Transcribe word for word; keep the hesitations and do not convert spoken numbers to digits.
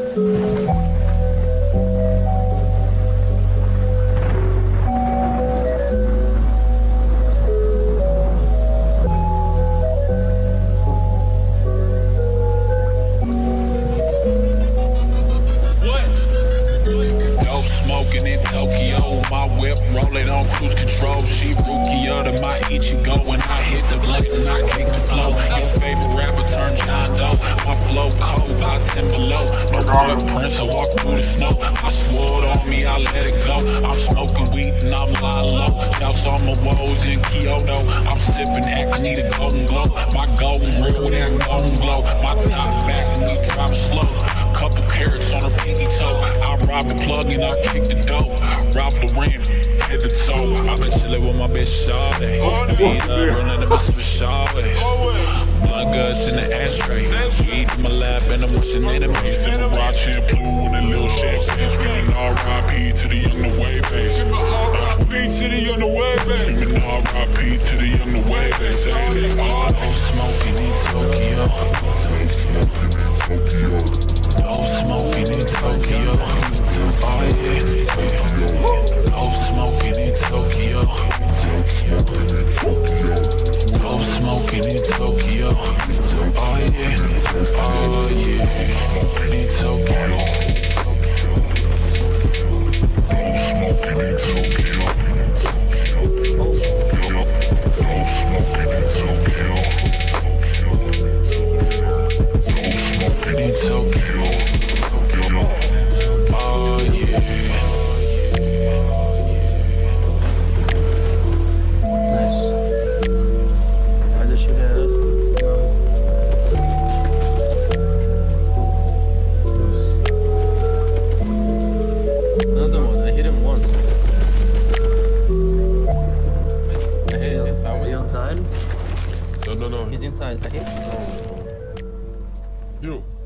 Smoking in Tokyo, my whip rolling on cruise control. She Rukia to my Ichigo. When I hit the blunt and I kick the flow. Your favorite rapper turned John Doe. My flow cold, by ten below. No footprints, I walk through the snow. I swore it on me, I let it go. I'm smoking weed and I'm lying low. Y'all saw my woes in Kyoto. I'm sipping that, I need a golden glow. My golden real with that golden glow. My top back and we driving slow. Couple carrots on her pinky toe. I rob the plug and I kick the dope. Ralph Lauren, head to toe. I been chillin' with my bitch Shawty. Beat up, running the bus for Shawty. Blood guts in the ashtray. Weed in my lap and I'm watching enemies. Sippin' rock shampoo and a little champagne. Screamin' R I P to the young the wave base. R I P to the young the wave base. Screamin' R I P to the young the wave base. Oh, smoking in Tokyo. Smoking in Tokyo. Oh, smoking in Tokyo. Oh yeah. Oh, smoking in Tokyo. Oh, smoking in Tokyo. Oh yeah. Oh yeah. Smoking in Tokyo. Oh, smoking in Tokyo. Oh, smoking in Tokyo. Oh, smoking in Tokyo. No, no, no. He's inside. I hit. You.